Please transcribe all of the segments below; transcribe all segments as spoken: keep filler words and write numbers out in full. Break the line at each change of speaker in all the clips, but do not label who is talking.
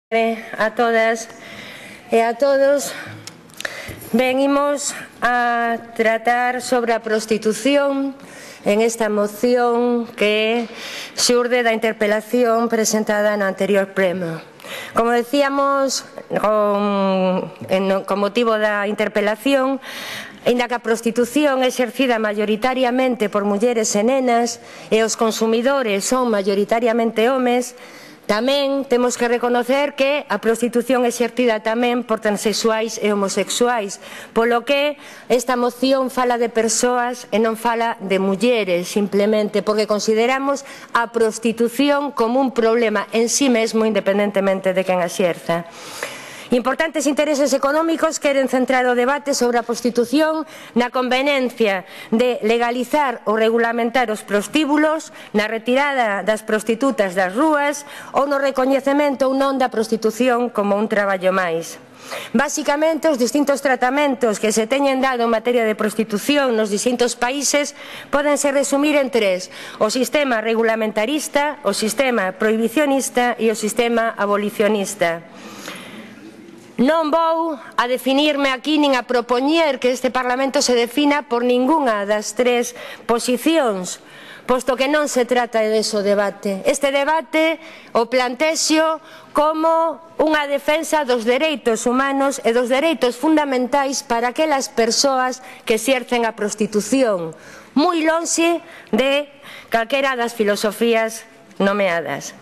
A todas e a todos. Venimos a tratar sobre a prostitución en esta moción que xurde da interpelación presentada no anterior pleno. Como decíamos, con, en, con motivo da interpelación, aínda que a prostitución é exercida maioritariamente por mulleres e nenas e os consumidores son maioritariamente homes, tamén temos que reconocer que a prostitución é exercida tamén por transexuais e homosexuais, polo que esta moción fala de persoas e non fala de mulleres, simplemente porque consideramos a prostitución como un problema en sí mesmo, independentemente de quen a exerza. Importantes intereses económicos queren centrar o debate sobre a prostitución na conveniencia de legalizar ou regulamentar os prostíbulos, na retirada das prostitutas das rúas ou no recoñecemento ou non da prostitución como un traballo máis. Básicamente, os distintos tratamentos que se teñen dado en materia de prostitución nos distintos países pódense resumir en tres: o sistema regulamentarista, o sistema prohibicionista e o sistema abolicionista. Non vou a definirme aquí nin a propoñer que este Parlamento se defina por ningunha das tres posicións, posto que non se trata dese debate. Este debate o plantexo como unha defensa dos dereitos humanos e dos dereitos fundamentais para aquelas persoas que exercen a prostitución, moi lonxe de calquera das filosofías nomeadas.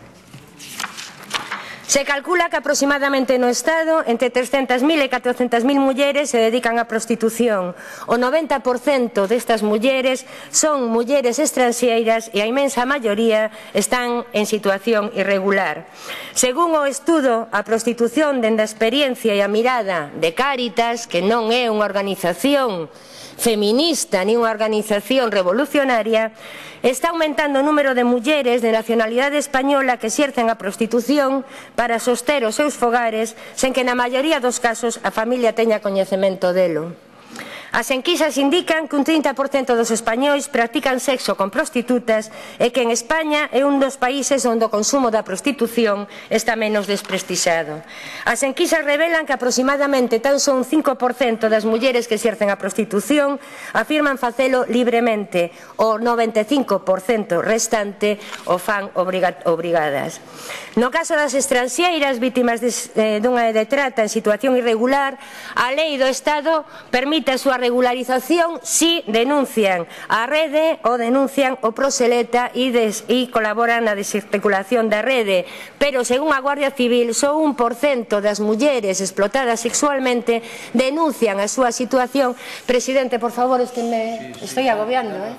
Se calcula que aproximadamente no Estado entre trescentas mil e catrocentas mil mulleres se dedican á prostitución. O noventa por cento destas mulleres son mulleres estranxeiras e a inmensa maioría están en situación irregular. Según o estudo A prostitución dende a experiencia e a mirada de Cáritas, que non é unha organización feminista ni unha organización revolucionaria, está aumentando o número de mulleres de nacionalidade española que exercen a prostitución para soster os seus fogares sen que na maioría dos casos a familia teña coñecemento delo. As enquisas indican que un trinta por cento dos españois practican sexo con prostitutas e que en España é un dos países onde o consumo da prostitución está menos desprestixado. As enquisas revelan que aproximadamente tan só un cinco por cento das mulleres que exercen a prostitución afirman facelo libremente, o noventa e cinco por cento restante o fan obrigadas. No caso das estranxeiras vítimas dunha de trata en situación irregular, a lei do Estado permite a súa regularización si denuncian a rede ou denuncian o proseleta e, des, e colaboran na desarticulación da rede, pero según a Guardia Civil só un por cento das mulleres explotadas sexualmente denuncian a súa situación. Presidente, por favor, es que me estoy agobiando, eh?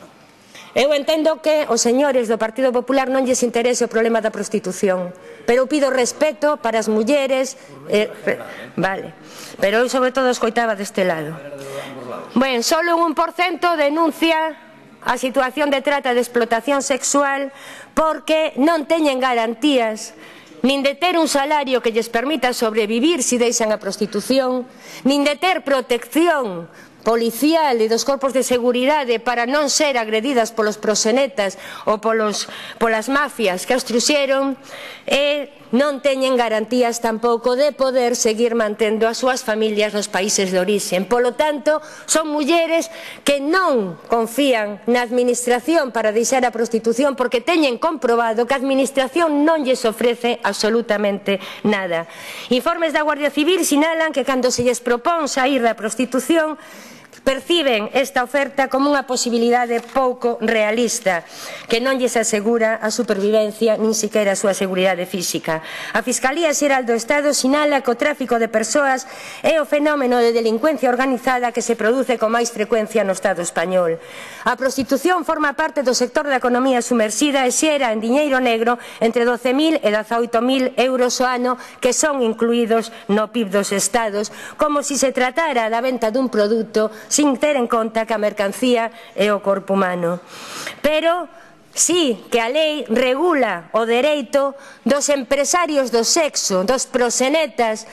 Eu entendo que os señores do Partido Popular non lles interese o problema da prostitución, pero eu pido respeto para as mulleres, eh, vale, pero eu sobre todo escoitaba deste lado. Ben, solo un un por cento denuncia a situación de trata de explotación sexual porque non teñen garantías nin de ter un salario que lles permita sobrevivir se deixan a prostitución, nin de ter protección policial e dos corpos de seguridade para non ser agredidas polos proxenetas ou polos, polas mafias que as truxeron, e non teñen garantías tampouco de poder seguir mantendo as súas familias nos países de orixen. Polo tanto, son mulleres que non confían na administración para deixar a prostitución porque teñen comprobado que a administración non lles ofrece absolutamente nada. Informes da Guardia Civil sinalan que cando se lles propón saír da prostitución perciben esta oferta como unha posibilidade pouco realista que non lles asegura a supervivencia nin siquiera a súa seguridade física. A Fiscalía Xeral do Estado sinala que o tráfico de persoas é o fenómeno de delincuencia organizada que se produce con máis frecuencia no Estado español. A prostitución forma parte do sector da economía sumersida e xera en diñeiro negro entre doce mil e dezaoito mil euros ao ano que son incluídos no P I B dos Estados, como se se tratara da venta dun produto sin ter en conta que a mercancía é o corpo humano. Pero sí que a lei regula o dereito dos empresarios do sexo, dos proxenetas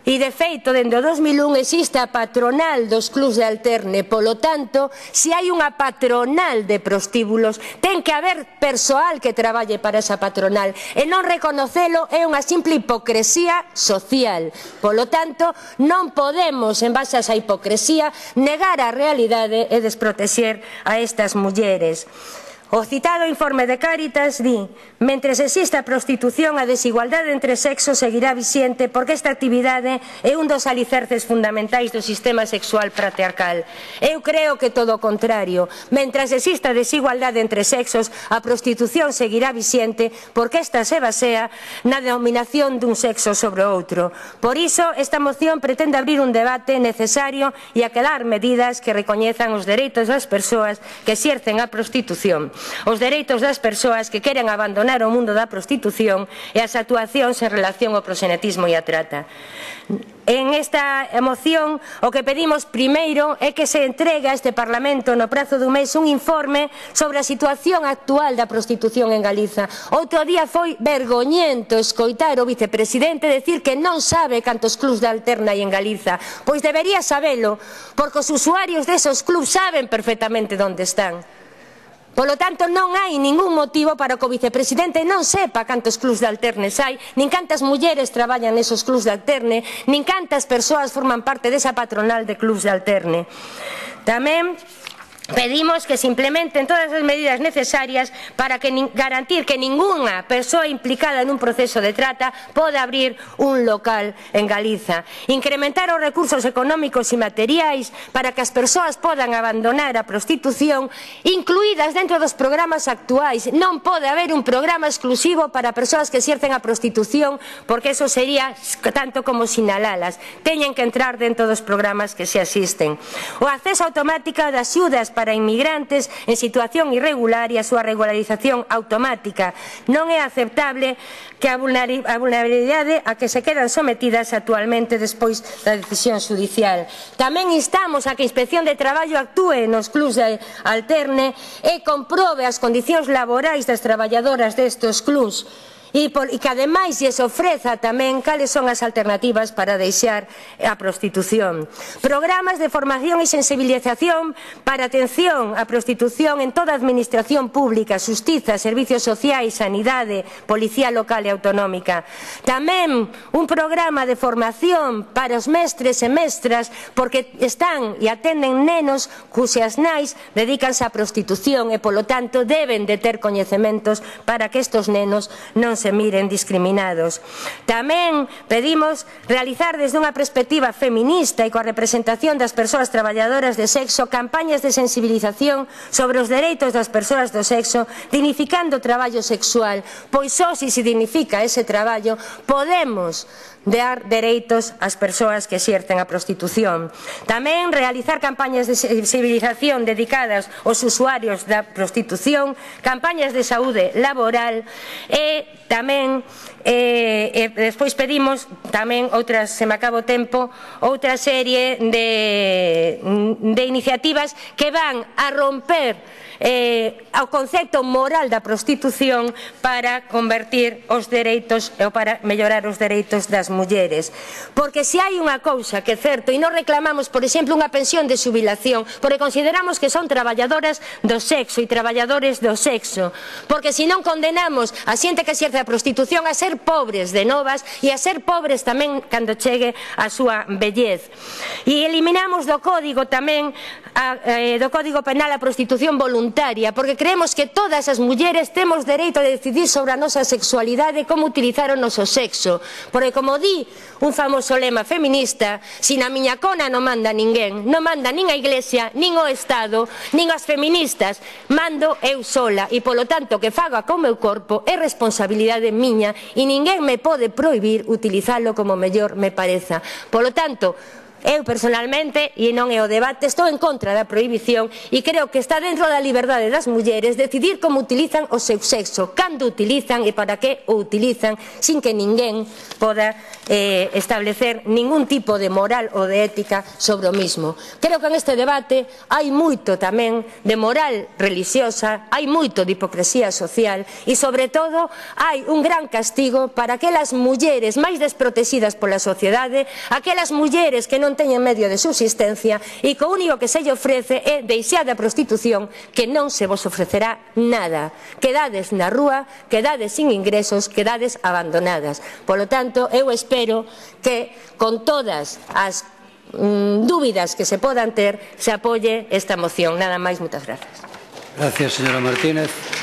E, de feito, dende o dos mil un existe a patronal dos clubs de alterne. Polo tanto, se hai unha patronal de prostíbulos, ten que haber persoal que traballe para esa patronal. E non reconocelo é unha simple hipocresía social. Polo tanto, non podemos, en base a esa hipocresía, negar a realidade e desprotexer a estas mulleres. O citado informe de Cáritas di: mentres exista a prostitución, a desigualdade entre sexos seguirá vixente porque esta actividade é un dos alicerces fundamentais do sistema sexual patriarcal. Eu creo que todo o contrario. Mentras exista desigualdade entre sexos, a prostitución seguirá vixente porque esta se basea na dominación dun sexo sobre o outro. Por iso, esta moción pretende abrir un debate necesario e acadar medidas que recoñezan os dereitos das persoas que exercen a prostitución, os dereitos das persoas que queren abandonar o mundo da prostitución e as actuacións en relación ao proxenetismo e a trata. En esta moción o que pedimos primeiro é que se entregue a este Parlamento no prazo dun mes un informe sobre a situación actual da prostitución en Galiza. Outro día foi vergoñento escoitar o vicepresidente decir que non sabe cantos clubs de alterna hai en Galiza. Pois debería sabelo, porque os usuarios desos clubs saben perfectamente onde están. Polo tanto, non hai ningún motivo para que o vicepresidente non sepa cantos clubs de alternes hai, nin cantas mulleres traballan nesos clubs de alterne, nin cantas persoas forman parte desa patronal de clubs de alterne. Tamén pedimos que se implementen todas as medidas necesarias para que, garantir que ningunha persoa implicada nun proceso de trata poda abrir un local en Galiza. Incrementar os recursos económicos e materiais para que as persoas podan abandonar a prostitución, incluídas dentro dos programas actuais. Non pode haber un programa exclusivo para persoas que exercen a prostitución, porque eso sería tanto como sinalalas. Teñen que entrar dentro dos programas que se asisten. O acceso automático das axudas para inmigrantes en situación irregular e a súa regularización automática. Non é aceptable que a vulnerabilidade a que se quedan sometidas actualmente despois da decisión xudicial. Tamén instamos a que a Inspección de Traballo actúe nos clubs de alterne e comprobe as condicións laborais das traballadoras destes clubs. E que ademais lles ofreza tamén cales son as alternativas para deixar a prostitución. Programas de formación e sensibilización para atención á prostitución en toda a administración pública, xustiza, servicios sociais, sanidade, policía local e autonómica. Tamén un programa de formación para os mestres e mestras, porque están e atenden nenos cuxas nais dedícanse á prostitución e, polo tanto, deben de ter coñecementos para que estes nenos non se miren discriminados. Tamén pedimos realizar desde unha perspectiva feminista e coa representación das persoas traballadoras de sexo campañas de sensibilización sobre os dereitos das persoas do sexo, dignificando o traballo sexual, pois só se se dignifica ese traballo podemos dar dereitos ás persoas que exercen a prostitución. Tamén realizar campañas de sensibilización dedicadas aos usuarios da prostitución, campañas de saúde laboral e tamén eh, e despois pedimos tamén outras, se me acaba o tempo, outra serie de, de iniciativas que van a romper eh, o concepto moral da prostitución para convertir os dereitos ou para mellorar os dereitos das mulleres. Porque se hai unha cousa que é certo, e non reclamamos, por exemplo, unha pensión de xubilación, porque consideramos que son traballadoras do sexo e traballadores do sexo, porque se non condenamos a xente que exerce a prostitución a ser pobres de novas e a ser pobres tamén cando chegue a súa vellez. E eliminamos do código tamén a, eh, do código penal a prostitución voluntaria, porque creemos que todas as mulleres temos dereito a decidir sobre a nosa sexualidade e como utilizar o noso sexo, porque como di un famoso lema feminista, si na miña cona non manda ninguén, non manda nin a Iglesia, nin o Estado, nin as feministas, mando eu sola e polo tanto que faga co meu corpo é responsabilidade miña e ninguén me pode prohibir utilizalo como mellor me pareza. Polo tanto, Eu, personalmente, e non é o debate, estou en contra da prohibición e creo que está dentro da liberdade das mulleres decidir como utilizan o seu sexo, cando utilizan e para que o utilizan, sin que ninguén poda eh, establecer ningún tipo de moral ou de ética sobre o mismo. Creo que en este debate hai moito tamén de moral religiosa, hai moito de hipocresía social e, sobre todo, hai un gran castigo para aquelas mulleres máis desprotegidas pola sociedade, aquelas mulleres que non non teñen medio de subsistencia e que o único que se lle ofrece é deixar da prostitución, que non se vos ofrecerá nada. Quedades na rúa, quedades sin ingresos, quedades abandonadas. Polo tanto, eu espero que con todas as mm, dúbidas que se podan ter se apoie esta moción. Nada máis, moitas grazas.
Gracias, señora Martínez.